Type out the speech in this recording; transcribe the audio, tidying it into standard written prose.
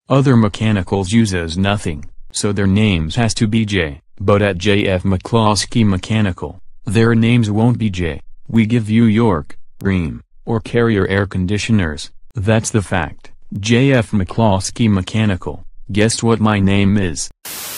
Other mechanicals uses nothing, so their names has to be J, but at JF Mccloskey Mechanical, their names won't be J. We give you York, Rheem, or Carrier air conditioners, that's the fact. JF Mccloskey Mechanical, guess what my name is?